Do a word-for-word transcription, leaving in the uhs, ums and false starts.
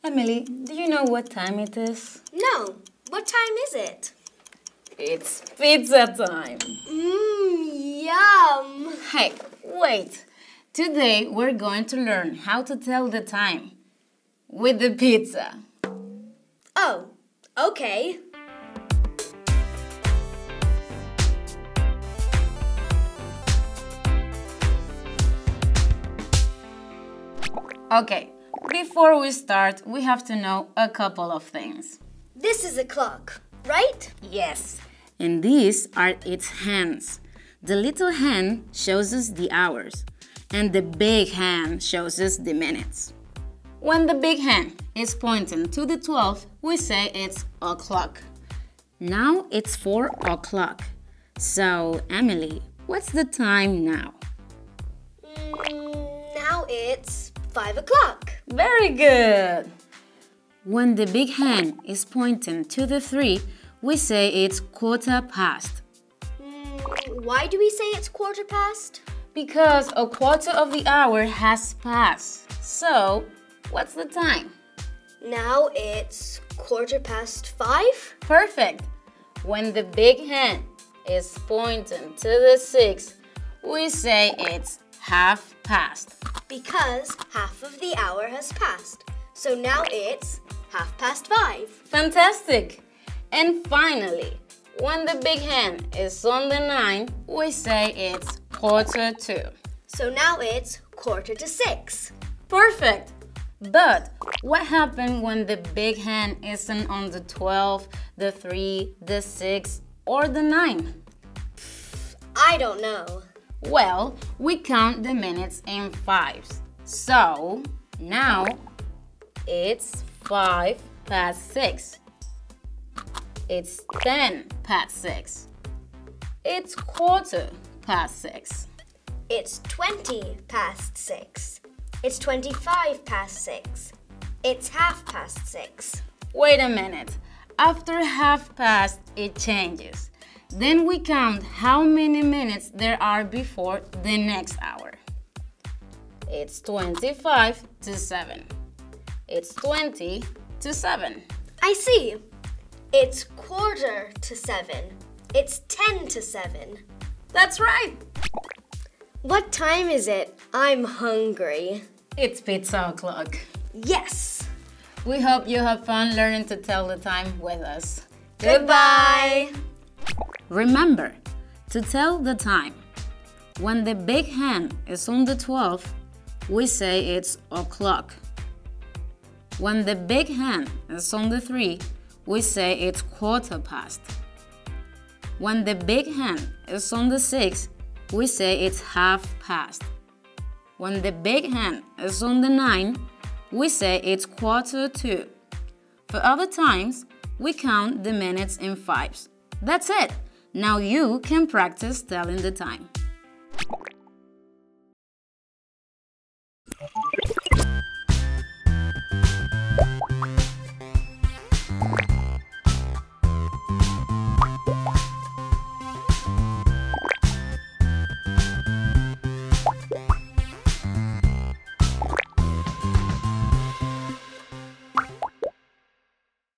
Emily, do you know what time it is? No. What time is it? It's pizza time. Mmm, yum. Hey, wait. Today we're going to learn how to tell the time with the pizza. Oh, okay. Okay, before we start, we have to know a couple of things. This is a clock, right? Yes. And these are its hands. The little hand shows us the hours, and the big hand shows us the minutes. When the big hand is pointing to the twelve, we say it's o'clock. Now it's four o'clock. So, Emily, what's the time now? Mm, now it's five o'clock. Very good. When the big hand is pointing to the three, we say it's quarter past. Mm, why do we say it's quarter past? Because a quarter of the hour has passed. So, what's the time? Now it's quarter past five. Perfect. When the big hand is pointing to the six, we say it's half past. Because half of the hour has passed. So now it's half past five. Fantastic. And finally, when the big hand is on the nine, we say it's quarter to. So now it's quarter to six. Perfect. But what happened when the big hand isn't on the twelve, the three, the six, or the nine? I don't know. Well, we count the minutes in fives. So now it's five past six. It's ten past six. It's quarter past six. It's twenty past six. It's twenty-five past six. It's half past six. Wait a minute. After half past, it changes. Then we count how many minutes there are before the next hour. It's twenty-five to seven. It's twenty to seven. I see. It's quarter to seven. It's ten to seven. That's right. What time is it? I'm hungry. It's pizza o'clock. Yes. We hope you have fun learning to tell the time with us. Goodbye. Remember to tell the time. When the big hand is on the twelve, we say it's o'clock. When the big hand is on the three, we say it's quarter past. When the big hand is on the six, we say it's half past. When the big hand is on the nine, we say it's quarter to. For other times, we count the minutes in fives. That's it. Now you can practice telling the time.